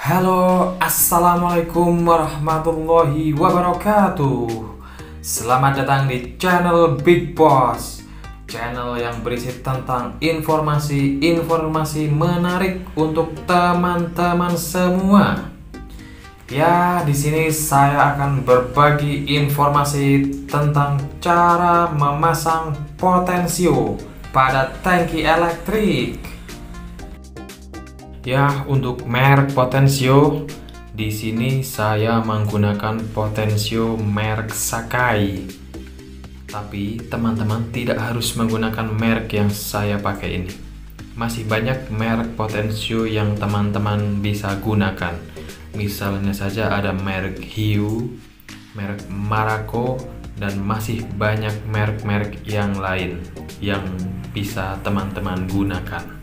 Halo, assalamualaikum warahmatullahi wabarakatuh. Selamat datang di channel Big Boss, channel yang berisi tentang informasi-informasi menarik untuk teman-teman semua. Ya, di sini saya akan berbagi informasi tentang cara memasang potensio pada tangki elektrik. Ya, untuk merek potensio, di sini saya menggunakan potensio merek Sakai. Tapi teman-teman tidak harus menggunakan merek yang saya pakai ini. Masih banyak merek potensio yang teman-teman bisa gunakan. Misalnya saja ada merek Hiu, merek Marako, dan masih banyak merek-merek yang lain yang bisa teman-teman gunakan.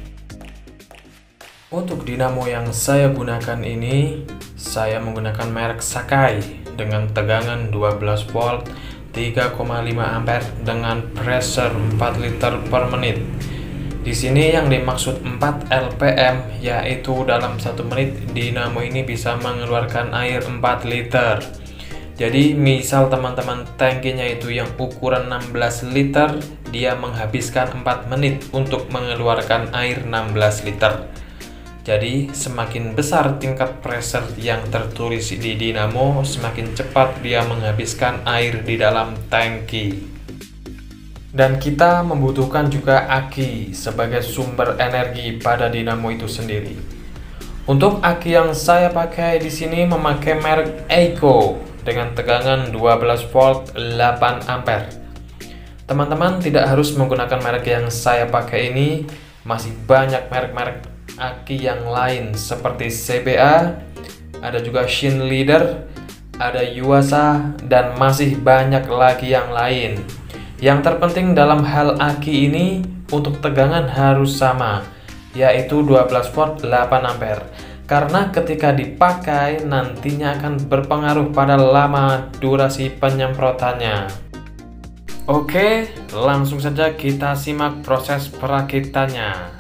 Untuk dinamo yang saya gunakan ini, saya menggunakan merek Sakai dengan tegangan 12 volt 3,5 ampere dengan pressure 4 liter per menit. Di sini yang dimaksud 4 LPM, yaitu dalam 1 menit dinamo ini bisa mengeluarkan air 4 liter. Jadi misal teman-teman tangkinya itu yang ukuran 16 liter, dia menghabiskan 4 menit untuk mengeluarkan air 16 liter. Jadi semakin besar tingkat pressure yang tertulis di dinamo, semakin cepat dia menghabiskan air di dalam tangki. Dan kita membutuhkan juga aki sebagai sumber energi pada dinamo itu sendiri. Untuk aki yang saya pakai di sini memakai merek Eiko dengan tegangan 12 volt 8 ampere. Teman-teman tidak harus menggunakan merek yang saya pakai ini, masih banyak merek-merek aki yang lain seperti CBA, ada juga Shin Leader, ada Yuasa, dan masih banyak lagi yang lain. Yang terpenting dalam hal aki ini untuk tegangan harus sama, yaitu 12 volt 8 ampere. Karena ketika dipakai nantinya akan berpengaruh pada lama durasi penyemprotannya. Oke, langsung saja kita simak proses perakitannya.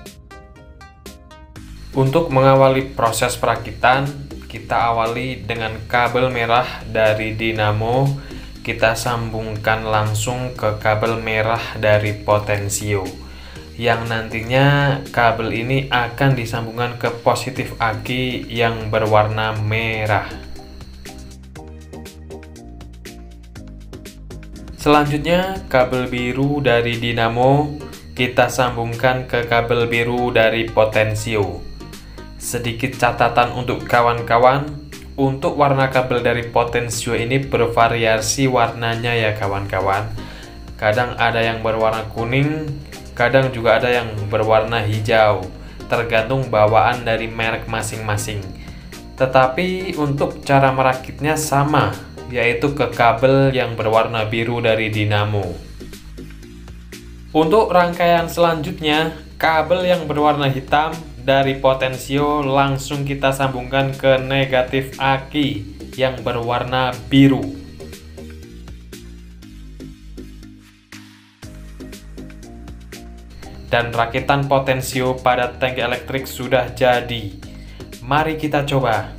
Untuk mengawali proses perakitan, kita awali dengan kabel merah dari dinamo. Kita sambungkan langsung ke kabel merah dari potensio, yang nantinya kabel ini akan disambungkan ke positif aki yang berwarna merah. Selanjutnya, kabel biru dari dinamo kita sambungkan ke kabel biru dari potensio. Sedikit catatan untuk kawan-kawan, untuk warna kabel dari potensio ini bervariasi warnanya ya kawan-kawan. Kadang ada yang berwarna kuning, kadang juga ada yang berwarna hijau, tergantung bawaan dari merek masing-masing. Tetapi untuk cara merakitnya sama, yaitu ke kabel yang berwarna biru dari dinamo. Untuk rangkaian selanjutnya, kabel yang berwarna hitam dari potensio langsung kita sambungkan ke negatif aki yang berwarna biru. Dan rakitan potensio pada tangki elektrik sudah jadi. Mari kita coba.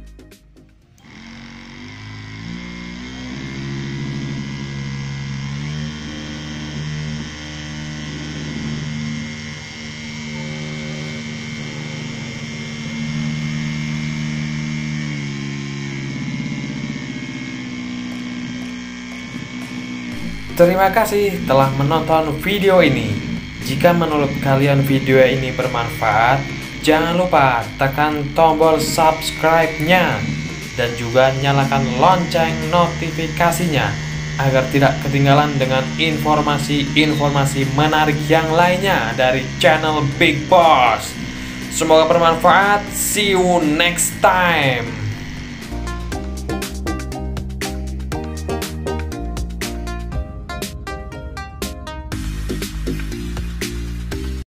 Terima kasih telah menonton video ini. Jika menurut kalian video ini bermanfaat, jangan lupa tekan tombol subscribe-nya dan juga nyalakan lonceng notifikasinya agar tidak ketinggalan dengan informasi-informasi menarik yang lainnya dari channel Big Boss. Semoga bermanfaat. See you next time.